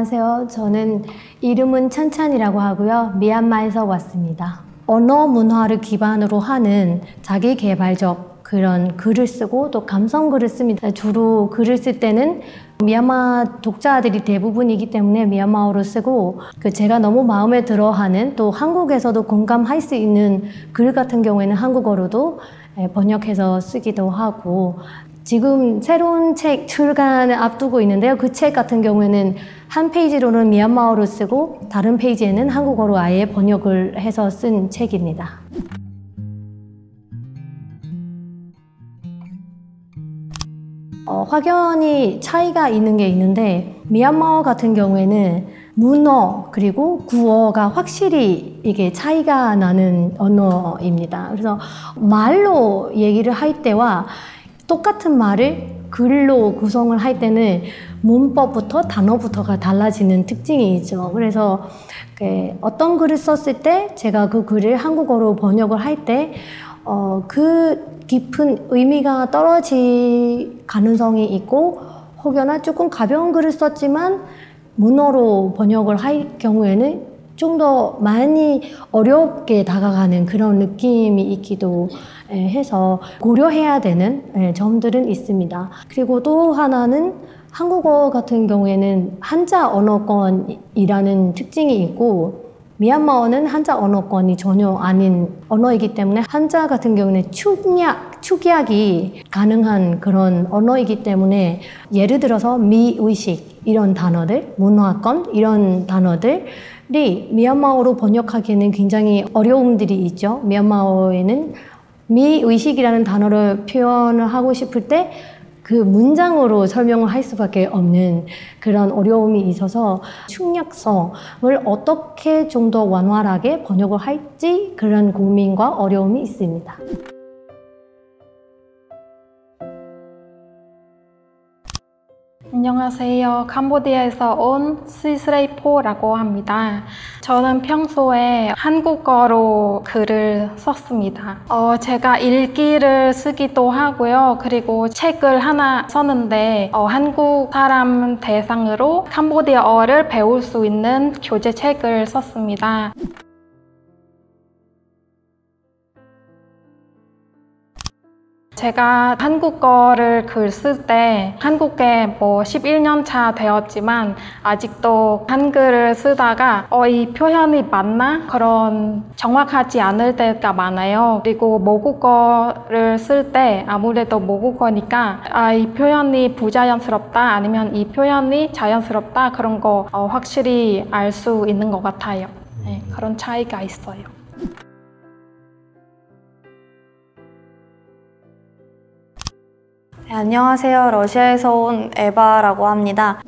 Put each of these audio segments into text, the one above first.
안녕하세요. 저는 이름은 찬찬이라고 하고요. 미얀마에서 왔습니다. 언어 문화를 기반으로 하는 자기계발적 그런 글을 쓰고 또 감성 글을 씁니다. 주로 글을 쓸 때는 미얀마 독자들이 대부분이기 때문에 미얀마어로 쓰고 제가 너무 마음에 들어하는 또 한국에서도 공감할 수 있는 글 같은 경우에는 한국어로도 번역해서 쓰기도 하고 지금 새로운 책 출간을 앞두고 있는데요. 그 책 같은 경우에는 한 페이지로는 미얀마어로 쓰고 다른 페이지에는 한국어로 아예 번역을 해서 쓴 책입니다. 확연히 차이가 있는 게 있는데 미얀마어 같은 경우에는 문어 그리고 구어가 확실히 이게 차이가 나는 언어입니다. 그래서 말로 얘기를 할 때와 똑같은 말을 글로 구성을 할 때는 문법부터 단어부터가 달라지는 특징이 있죠. 그래서 어떤 글을 썼을 때 제가 그 글을 한국어로 번역을 할 때 그 깊은 의미가 떨어질 가능성이 있고 혹여나 조금 가벼운 글을 썼지만 문어로 번역을 할 경우에는 좀 더 많이 어렵게 다가가는 그런 느낌이 있기도 해서 고려해야 되는 점들은 있습니다. 그리고 또 하나는 한국어 같은 경우에는 한자 언어권이라는 특징이 있고 미얀마어는 한자 언어권이 전혀 아닌 언어이기 때문에 한자 같은 경우는 축약이 가능한 그런 언어이기 때문에 예를 들어서 미의식 이런 단어들, 문화권 이런 단어들이 미얀마어로 번역하기에는 굉장히 어려움들이 있죠. 미얀마어에는 미의식이라는 단어를 표현을 하고 싶을 때 그 문장으로 설명을 할 수밖에 없는 그런 어려움이 있어서 축약성을 어떻게 좀 더 원활하게 번역을 할지 그런 고민과 어려움이 있습니다. 안녕하세요. 캄보디아에서 온 시스레이포라고 합니다. 저는 평소에 한국어로 글을 썼습니다. 제가 일기를 쓰기도 하고요. 그리고 책을 하나 썼는데 한국 사람 대상으로 캄보디아어를 배울 수 있는 교재책을 썼습니다. 제가 한국어를 글 쓸 때 한국에 11년 차 되었지만 아직도 한글을 쓰다가 이 표현이 맞나? 그런 정확하지 않을 때가 많아요. 그리고 모국어를 쓸 때 아무래도 모국어니까 이 표현이 부자연스럽다 아니면 이 표현이 자연스럽다 그런 거 확실히 알 수 있는 것 같아요. 네, 그런 차이가 있어요. 네, 안녕하세요. 러시아에서 온 에바라고 합니다.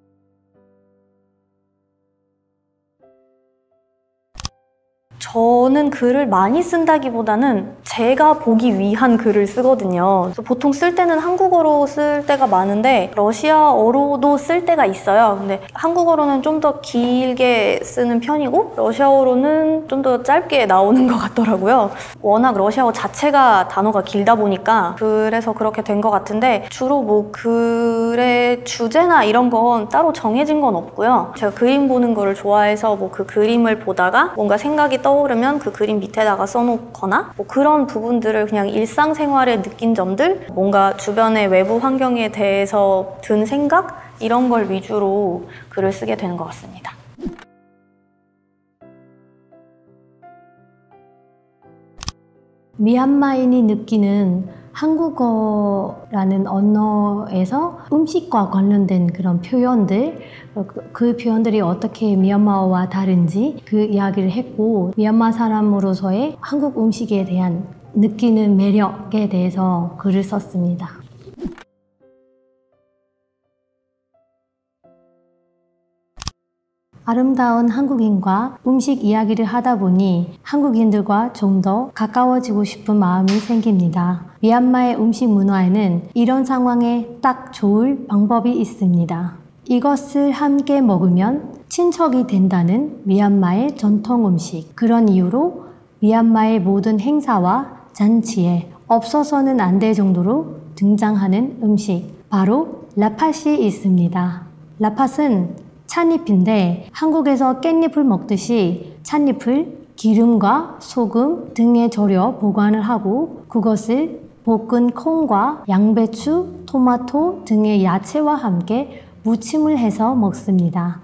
저는 글을 많이 쓴다기보다는 제가 보기 위한 글을 쓰거든요. 그래서 보통 쓸 때는 한국어로 쓸 때가 많은데 러시아어로도 쓸 때가 있어요. 근데 한국어로는 좀 더 길게 쓰는 편이고 러시아어로는 좀 더 짧게 나오는 것 같더라고요. 워낙 러시아어 자체가 단어가 길다 보니까 그래서 그렇게 된 것 같은데 주로 글의 주제나 이런 건 따로 정해진 건 없고요. 제가 그림 보는 거를 좋아해서 그 그림을 보다가 뭔가 생각이 떠오르면 그 그림 밑에다가 써놓거나 그런 부분들을 그냥 일상생활에 느낀 점들, 뭔가 주변의 외부 환경에 대해서 든 생각 이런 걸 위주로 글을 쓰게 되는 것 같습니다. 미얀마인이 느끼는 한국어라는 언어에서 음식과 관련된 그런 표현들, 그 표현들이 어떻게 미얀마어와 다른지 그 이야기를 했고 미얀마 사람으로서의 한국 음식에 대한 느끼는 매력에 대해서 글을 썼습니다. 아름다운 한국인과 음식 이야기를 하다 보니 한국인들과 좀 더 가까워지고 싶은 마음이 생깁니다. 미얀마의 음식 문화에는 이런 상황에 딱 좋을 방법이 있습니다. 이것을 함께 먹으면 친척이 된다는 미얀마의 전통 음식. 그런 이유로 미얀마의 모든 행사와 잔치에 없어서는 안 될 정도로 등장하는 음식. 바로 라팟이 있습니다. 라팟은 찻잎인데 한국에서 깻잎을 먹듯이 찻잎을 기름과 소금 등에 절여 보관을 하고 그것을 볶은 콩과 양배추, 토마토 등의 야채와 함께 무침을 해서 먹습니다.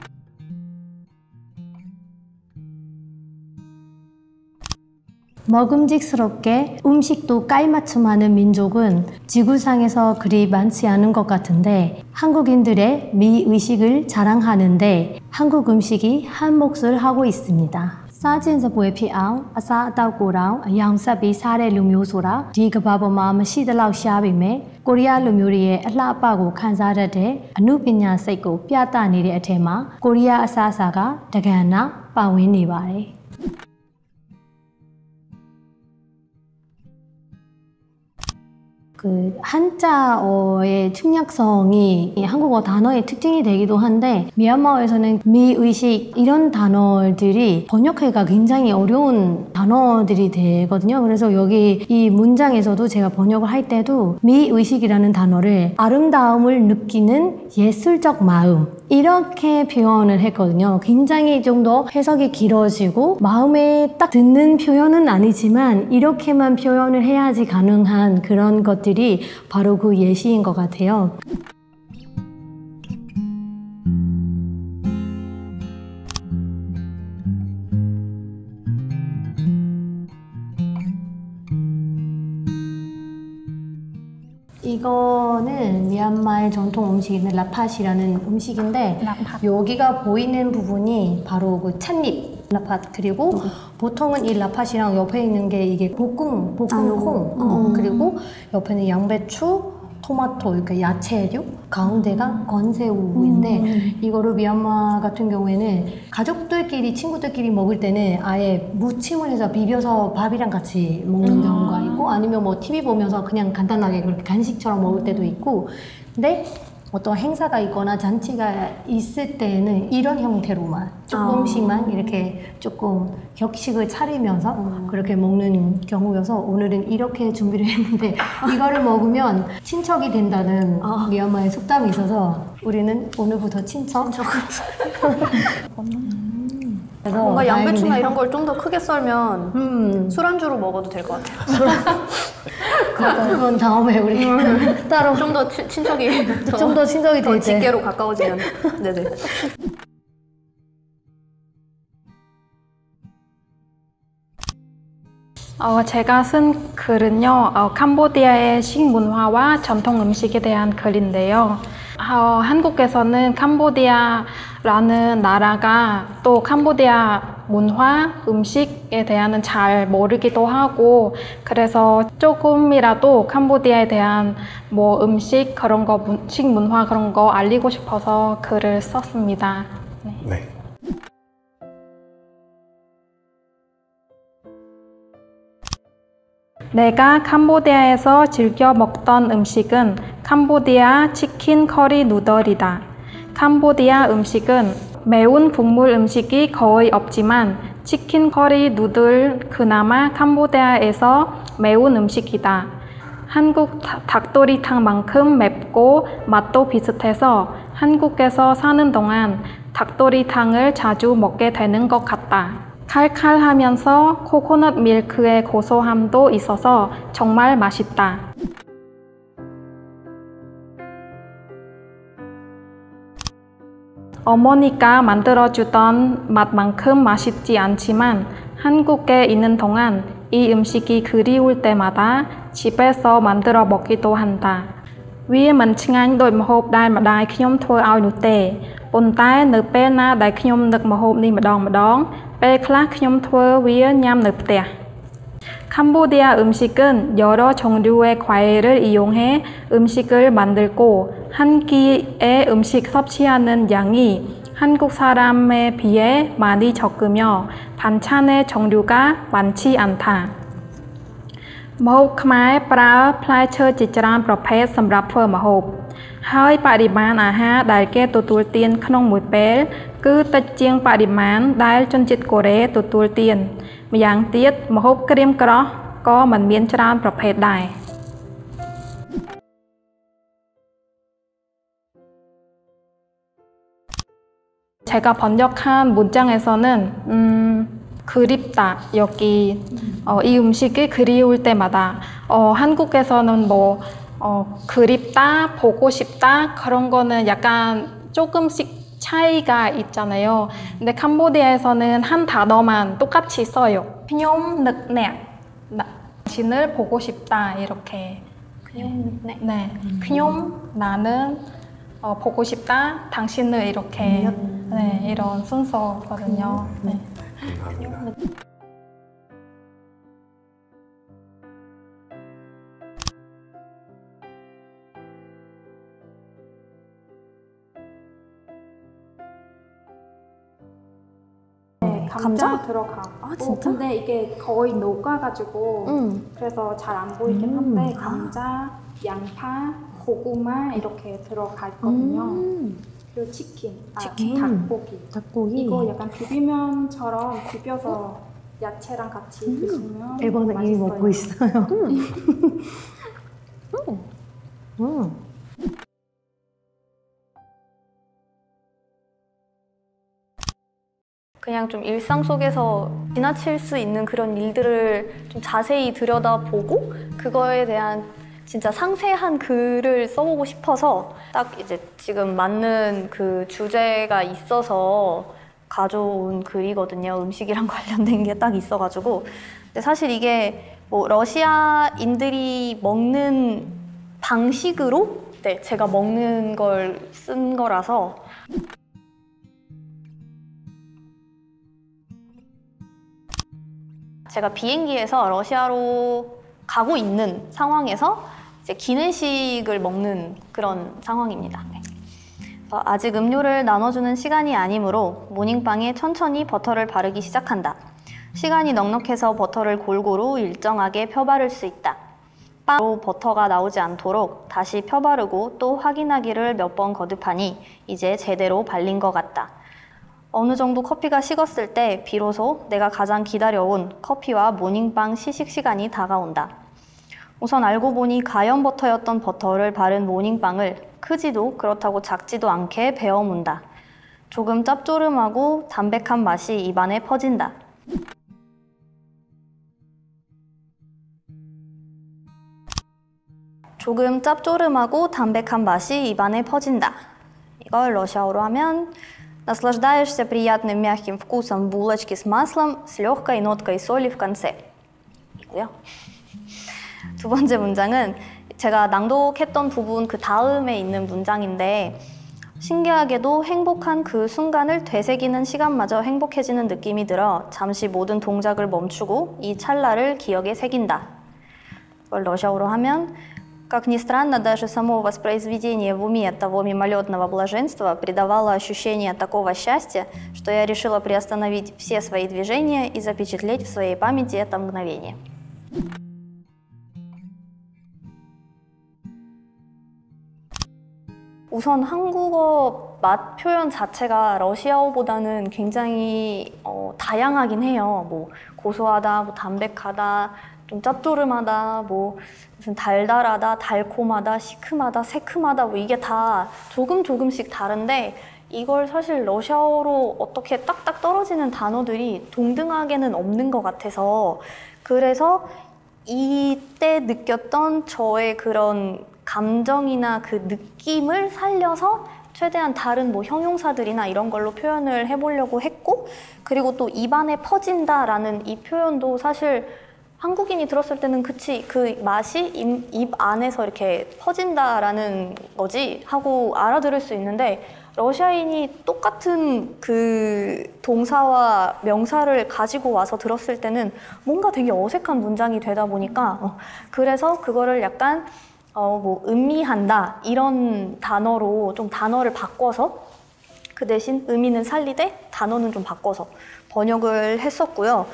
먹음직스럽게 음식도 깔맞춤하는 민족은 지구상에서 그리 많지 않은 것 같은데 한국인들의 미의식을 자랑하는데 한국 음식이 한 몫을 하고 있습니다. စားခြင်းစပွဲဖြစ်အောင်အစားအသောက်ကိုတောင်အယောင်ဆက်ပြီးစားတဲ့လူမျိုးဆိုတာဒီကမ္ဘာပေါ်မှာမရှိသလောက်ရှားပေမဲ့ကိုရီးယားလူမျိုးတွေရဲ့အလှအပကိုခံစားတတ်တဲ့အမှုပညာစိတ်ကိုပြသနေတဲ့အထက်မှာကိုရီးယားအစားအစာကတကဏ္ဍပါဝင်နေပါတယ် 그 한자어의 특약성이 한국어 단어의 특징이 되기도 한데 미얀마어에서는 미의식 이런 단어들이 번역하기가 굉장히 어려운 단어들이 되거든요. 그래서 여기 이 문장에서도 제가 번역을 할 때도 미의식이라는 단어를 아름다움을 느끼는 예술적 마음 이렇게 표현을 했거든요. 굉장히 좀 더 해석이 길어지고 마음에 딱 듣는 표현은 아니지만 이렇게만 표현을 해야지 가능한 그런 것들이 바로 그 예시인 것 같아요. 이거는 미얀마의 전통 음식인 라팟이라는 음식인데 라팟. 여기가 보이는 부분이 바로 그 찻잎 라팟 그리고 보통은 이 라팟이랑 옆에 있는 게 이게 볶은 콩 그리고 옆에는 양배추 토마토 이렇게 야채류 가운데가 건새우인데 이거를 미얀마 같은 경우에는 가족들끼리 친구들끼리 먹을 때는 아예 무침을 해서 비벼서 밥이랑 같이 먹는 경우가 있고 아니면 뭐 TV 보면서 그냥 간단하게 그렇게 간식처럼 먹을 때도 있고 근데 어떤 행사가 있거나 잔치가 있을 때는 이런 형태로만 조금씩만 이렇게 조금 격식을 차리면서 그렇게 먹는 경우여서 오늘은 이렇게 준비를 했는데 이거를 먹으면 친척이 된다는 미얀마의 속담이 있어서 우리는 오늘부터 친척. 그래서 뭔가 양배추나 이런 걸 좀 더 크게 썰면 술안주로 먹어도 될 것 같아요. 그건 다음에 우리 따로 좀 더 친척이 좀 더 친척이 더 될 때. 직계로 가까워지면 네네. 제가 쓴 글은요, 캄보디아의 식문화와 전통 음식에 대한 글인데요. 한국에서는 캄보디아라는 나라가 또 캄보디아 문화, 음식에 대한은 잘 모르기도 하고 그래서 조금이라도 캄보디아에 대한 뭐 음식 그런 거, 식문화 그런 거 알리고 싶어서 글을 썼습니다. 네. 내가 캄보디아에서 즐겨 먹던 음식은 캄보디아 치킨 커리 누들이다. 캄보디아 음식은 매운 국물 음식이 거의 없지만 치킨 커리 누들 그나마 캄보디아에서 매운 음식이다. 한국 닭도리탕만큼 맵고 맛도 비슷해서 한국에서 사는 동안 닭도리탕을 자주 먹게 되는 것 같다. 칼칼하면서 코코넛 밀크의 고소함도 있어서 정말 맛있다. 어머니가 만들어주던 맛만큼 맛있지 않지만 한국에 있는 동안 이 음식이 그리울 때마다 집에서 만들어 먹기도 한다.វាមិនឆ្ងាញ់ដូចម្ហូបដែលម្ដាយខ្ញុំធ្វើឲ្យនោះទេប៉ុន្តែនៅពេលណាដែលខ្ញុំនឹកម្ហូបនេះម្ដងពេលខ្លះខ្ញុំធ្វើវាញ៉ាំនៅផ្ទះ 캄보디아 음식은 여러 종류의 과일을 이용해 음식을 만들고 한 끼에 음식 섭취하는 양이 한국 사람에 비해 많이 적으며 반찬의 종류가 많지 않다. ម្ហូបខ្មែរប្រើផ្លែឈើជាច្រើនប្រភេទសម្រាប់ធ្វើម្ហូបហើយបរិមាណអាហារដែលគេទទួលទានក្នុងមួយពេលគឺតិចជាងបរិមាណដែលជនជាតិកូរ៉េទទួលទានម្យ៉ាងទៀតម្ហូបក្រៀមក្រោះក៏មិនមានច្រើនប្រភេទដែរ 네, 제가 번역한 문장에서는 그립다, 여기 이 음식이 그리울 때마다 한국에서는 뭐 그립다, 보고 싶다 그런 거는 약간 조금씩 차이가 있잖아요. 근데 캄보디아에서는 한 단어만 똑같이 써요. 뇽 늑네, 당신을 보고 싶다 이렇게. 네, 뇽 나는 보고 싶다, 당신을 이렇게. 네, 이런 순서거든요. 네. 감사합니다. 네, 감자 들어가. 아, 진짜? 근데 이게 거의 녹아가지고 그래서 잘 안 보이긴 한데 감자, 양파, 고구마 이렇게 들어가 있거든요. 그리고 치킨, 닭고기. 이거 약간 비빔면처럼 비벼서 야채랑 같이 드시면 일본은 이미 맛있어요. 먹고 있어요. 그냥 좀 일상 속에서 지나칠 수 있는 그런 일들을 좀 자세히 들여다보고 그거에 대한 진짜 상세한 글을 써보고 싶어서 딱 이제 지금 맞는 그 주제가 있어서 가져온 글이거든요. 음식이랑 관련된 게 딱 있어가지고. 근데 사실 이게 뭐 러시아인들이 먹는 방식으로 네, 제가 먹는 걸 쓴 거라서 제가 비행기에서 러시아로 가고 있는 상황에서 이제 기내식을 먹는 그런 상황입니다. 네. 아직 음료를 나눠주는 시간이 아니므로 모닝빵에 천천히 버터를 바르기 시작한다. 시간이 넉넉해서 버터를 골고루 일정하게 펴바를 수 있다. 빵으로 버터가 나오지 않도록 다시 펴바르고 또 확인하기를 몇 번 거듭하니 이제 제대로 발린 것 같다. 어느 정도 커피가 식었을 때 비로소 내가 가장 기다려온 커피와 모닝빵 시식 시간이 다가온다. 우선 알고 보니 가염 버터였던 버터를 바른 모닝빵을 크지도 그렇다고 작지도 않게 베어 문다. 조금 짭조름하고 담백한 맛이 입안에 퍼진다. 조금 짭조름하고 담백한 맛이 입안에 퍼진다. 이걸 러시아어로 하면 наслаждаешься приятным мягким вкусом булочки с маслом с легкой ноткой соли в конце. 이고요. 두 번째 문장은 제가 낭독했던 부분 그 다음에 있는 문장인데 신기하게도 행복한 그 순간을 되새기는 시간마저 행복해지는 느낌이 들어 잠시 모든 동작을 멈추고 이 찰나를 기억에 새긴다. 이걸 러시아어로 하면 Как ни странно, даже само воспроизведение в уме того мимолетного блаженства придавало ощущение такого счастья, что я решила приостановить все свои движения и запечатлеть в своей памяти это мгновение. 우선 한국어 맛 표현 자체가 러시아어보다는 굉장히 다양하긴 해요. 뭐 고소하다, 뭐 담백하다, 좀 짭조름하다, 뭐 무슨 달달하다, 달콤하다, 시큼하다, 새큼하다, 뭐 이게 다 조금씩 다른데 이걸 사실 러시아어로 어떻게 딱딱 떨어지는 단어들이 동등하게는 없는 것 같아서 그래서 이때 느꼈던 저의 그런 감정이나 그 느낌을 살려서 최대한 다른 뭐 형용사들이나 이런 걸로 표현을 해보려고 했고 그리고 또 입안에 퍼진다라는 이 표현도 사실 한국인이 들었을 때는 그치 그 맛이 입 안에서 이렇게 퍼진다라는 거지 하고 알아들을 수 있는데 러시아인이 똑같은 그 동사와 명사를 가지고 와서 들었을 때는 뭔가 되게 어색한 문장이 되다 보니까 그래서 그거를 약간 뭐 음미한다 이런 단어로 좀 단어를 바꿔서 그 대신 의미는 살리되 단어는 좀 바꿔서 번역을 했었고요.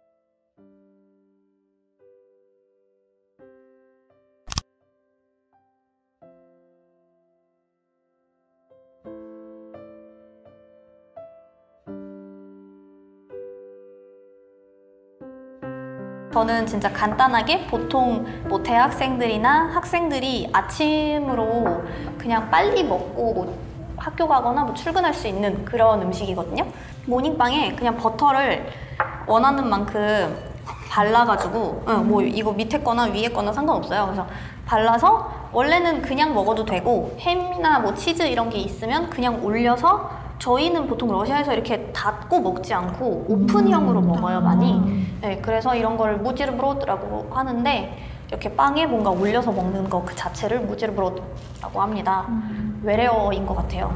저는 진짜 간단하게 보통 뭐 대학생들이나 학생들이 아침으로 그냥 빨리 먹고 학교 가거나 뭐 출근할 수 있는 그런 음식이거든요. 모닝빵에 그냥 버터를 원하는 만큼 발라가지고 뭐 이거 밑에 거나 위에 거나 상관없어요. 그래서 발라서 원래는 그냥 먹어도 되고 햄이나 뭐 치즈 이런 게 있으면 그냥 올려서 저희는 보통 러시아에서 이렇게 닫고 먹지 않고 오픈형으로 먹어요, 많이. 네, 그래서 이런 걸 무지르브로드라고 하는데 이렇게 빵에 뭔가 올려서 먹는 거 그 자체를 무지르브로드라고 합니다. 외래어인 것 같아요.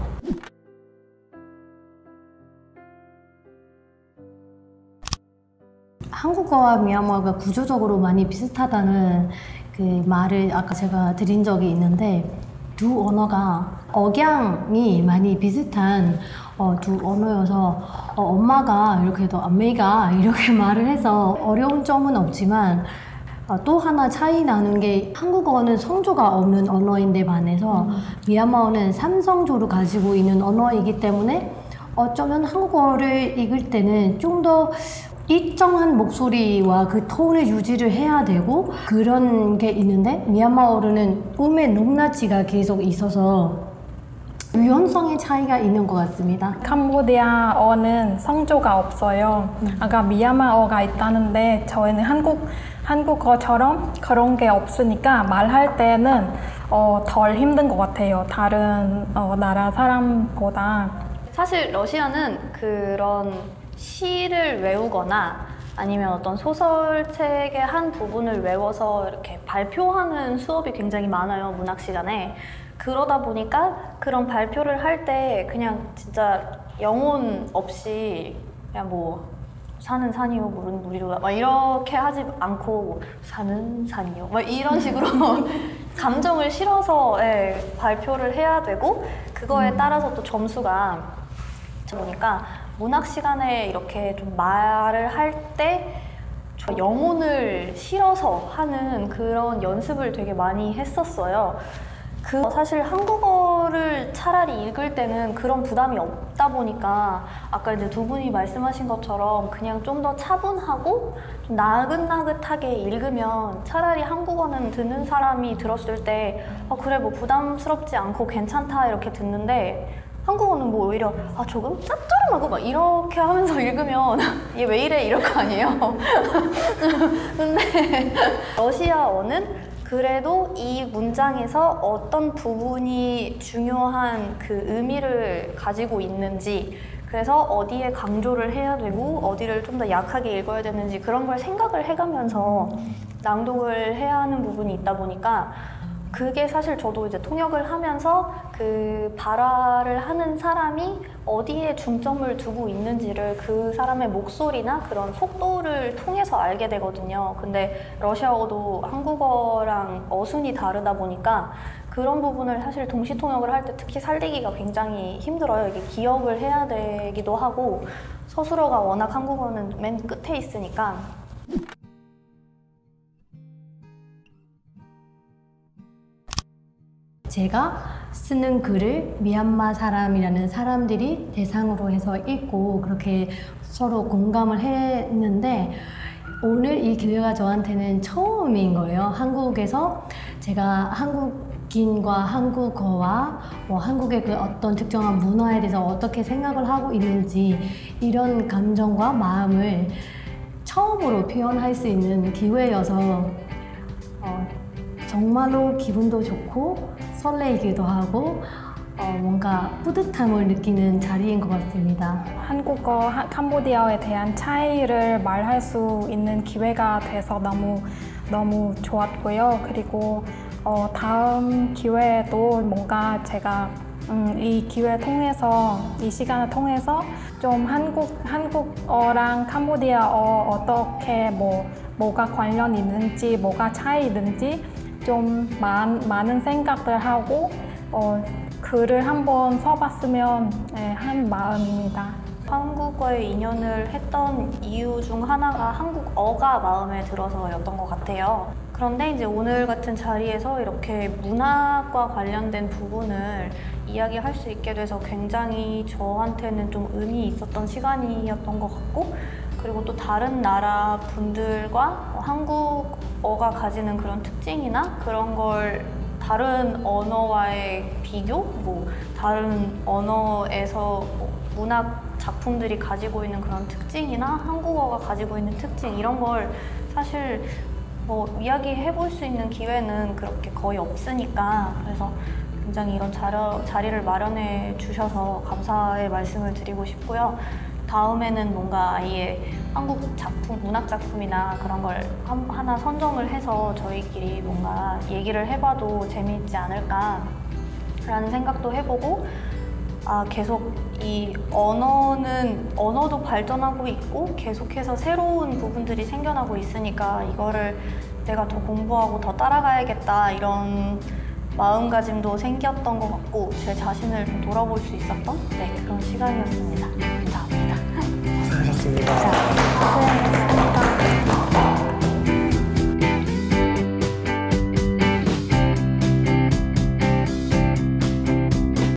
한국어와 미얀마어가 구조적으로 많이 비슷하다는 그 말을 아까 제가 드린 적이 있는데 두 언어가 억양이 많이 비슷한 두 언어여서 엄마가 이렇게 또 엄매가 이렇게 말을 해서 어려운 점은 없지만 또 하나 차이 나는 게 한국어는 성조가 없는 언어인데 반해서 미얀마어는 3성조를 가지고 있는 언어이기 때문에 어쩌면 한국어를 읽을 때는 좀 더 일정한 목소리와 그 톤을 유지를 해야 되고 그런 게 있는데 미얀마어로는 음의 높낮이가 계속 있어서 유연성의 차이가 있는 것 같습니다. 캄보디아어는 성조가 없어요. 아까 미얀마어가 있다는데 저희는 한국어처럼 그런 게 없으니까 말할 때는 덜 힘든 것 같아요. 다른 나라 사람보다. 사실 러시아는 그런 시를 외우거나 아니면 어떤 소설책의 한 부분을 외워서 이렇게 발표하는 수업이 굉장히 많아요, 문학 시간에. 그러다 보니까 그런 발표를 할 때 그냥 진짜 영혼 없이 그냥 뭐 사는 산이요, 물은 물이로다 막 이렇게 하지 않고 뭐 사는 산이요 막 이런 식으로 감정을 실어서 발표를 해야 되고 그거에 따라서 또 점수가 보니까 문학 시간에 이렇게 좀 말을 할 때 영혼을 실어서 하는 그런 연습을 되게 많이 했었어요. 사실 한국어를 차라리 읽을 때는 그런 부담이 없다 보니까 아까 이제 두 분이 말씀하신 것처럼 그냥 좀 더 차분하고 좀 나긋나긋하게 읽으면 차라리 한국어는 듣는 사람이 들었을 때 그래 뭐 부담스럽지 않고 괜찮다 이렇게 듣는데 한국어는 뭐 오히려 조금 짭조름하고 막 이렇게 하면서 읽으면 얘 왜 이래 이럴 거 아니에요. 근데 러시아어는 그래도 이 문장에서 어떤 부분이 중요한 그 의미를 가지고 있는지 그래서 어디에 강조를 해야 되고 어디를 좀 더 약하게 읽어야 되는지 그런 걸 생각을 해가면서 낭독을 해야 하는 부분이 있다 보니까 그게 사실 저도 이제 통역을 하면서 그 발화를 하는 사람이 어디에 중점을 두고 있는지를 그 사람의 목소리나 그런 속도를 통해서 알게 되거든요. 근데 러시아어도 한국어랑 어순이 다르다 보니까 그런 부분을 사실 동시 통역을 할 때 특히 살리기가 굉장히 힘들어요. 이게 기억을 해야 되기도 하고 서술어가 워낙 한국어는 맨 끝에 있으니까. 제가 쓰는 글을 미얀마 사람이라는 사람들이 대상으로 해서 읽고 그렇게 서로 공감을 했는데 오늘 이 기회가 저한테는 처음인 거예요. 한국에서 제가 한국인과 한국어와 뭐 한국의 그 어떤 특정한 문화에 대해서 어떻게 생각을 하고 있는지 이런 감정과 마음을 처음으로 표현할 수 있는 기회여서 정말로 기분도 좋고 설레이기도 하고 뭔가 뿌듯함을 느끼는 자리인 것 같습니다. 한국어, 캄보디아어에 대한 차이를 말할 수 있는 기회가 돼서 너무 좋았고요. 그리고 다음 기회에도 뭔가 제가 이 기회 통해서 이 시간을 통해서 좀 한국어랑 캄보디아어 어떻게 뭐가 관련 있는지 뭐가 차이 있는지 좀 많은 생각들 하고 글을 한번 써봤으면 한 마음입니다. 한국어에 인연을 했던 이유 중 하나가 한국어가 마음에 들어서였던 것 같아요. 그런데 이제 오늘 같은 자리에서 이렇게 문학과 관련된 부분을 이야기할 수 있게 돼서 굉장히 저한테는 좀 의미 있었던 시간이었던 것 같고 그리고 또 다른 나라 분들과 한국어가 가지는 그런 특징이나 그런 걸 다른 언어와의 비교, 뭐 다른 언어에서 문학 작품들이 가지고 있는 그런 특징이나 한국어가 가지고 있는 특징 이런 걸 사실 뭐 이야기해 볼 수 있는 기회는 그렇게 거의 없으니까 그래서 굉장히 이런 자리를 마련해 주셔서 감사의 말씀을 드리고 싶고요. 다음에는 뭔가 아예 한국 작품, 문학 작품이나 그런 걸 하나 선정을 해서 저희끼리 뭔가 얘기를 해봐도 재미있지 않을까라는 생각도 해보고 계속 이 언어도 발전하고 있고 계속해서 새로운 부분들이 생겨나고 있으니까 이거를 내가 더 공부하고 더 따라가야겠다 이런 마음가짐도 생겼던 것 같고 제 자신을 좀 돌아볼 수 있었던 그런 시간이었습니다. 감사합니다. 고생하셨습니다. 고생하셨습니다.